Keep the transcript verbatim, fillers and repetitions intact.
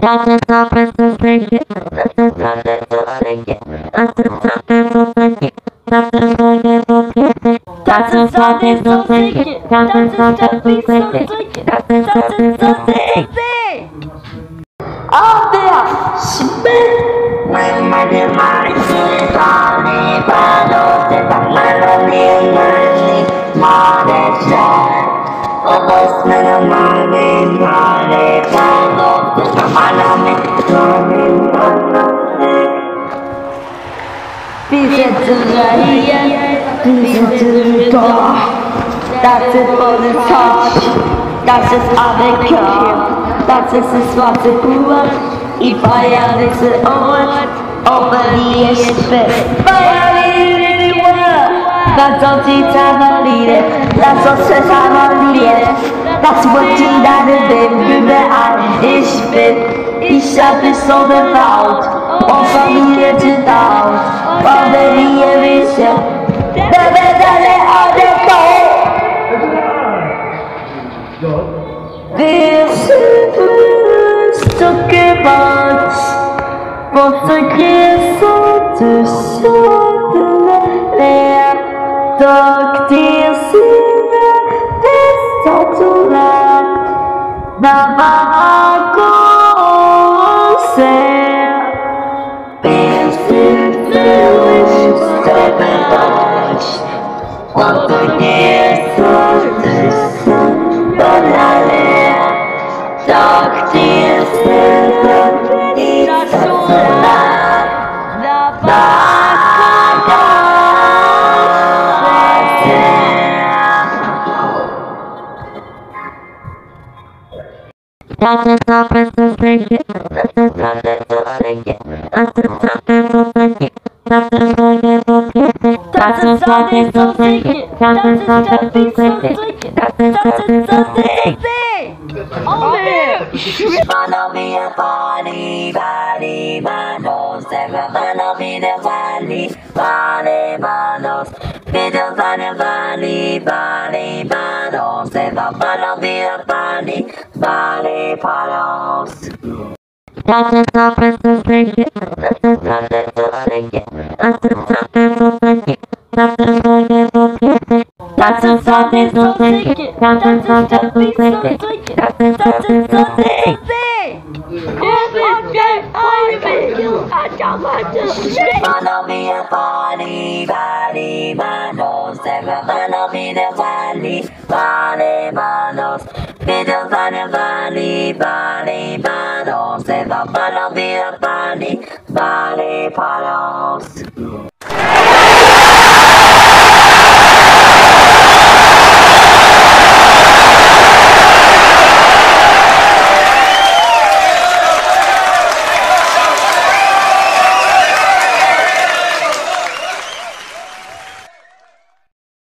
Visit to the ear, visit to the door. That's it for the touch. Das ist Abekör. Das ist das schwarze Pur. I feier diese Ohren. Over the Esprit. Feier die Uhr. Lass uns die Tavalide. Lass uns das Tavalide. Das wird die deine Leben überall. Ich bin, ich hab es so bebaut. Und Familie zu Dauer. Von der Liebe Vision. Der wird alle Adekör. Wir sind stuck about for the kiss of the soul there. Dark tears in the total land. Never goes there. Been through stuck about for the kiss of the sun, but I live. Dark tears in the total land. Never goes there. That's a topic to think it. That's a topic to think it. That's a topic to think it. That's a topic to think it. That's a topic to think it. That's a topic to think it. That's a topic to think it. Mano mia body, body, manos. Mano mia body, body, manos. Video body, body, body, manos. Mano mia body, body, manos. That's a topic to think it. That's a topic to think it. That's a topic to think it. That's a topic to think it. That's a topic to think it. That's a topic to think it. That's a topic to think it. Mano mia body, body, manos. Mano mia body, body, manos. Video body, body, body, manos. Mano mia body, body, manos.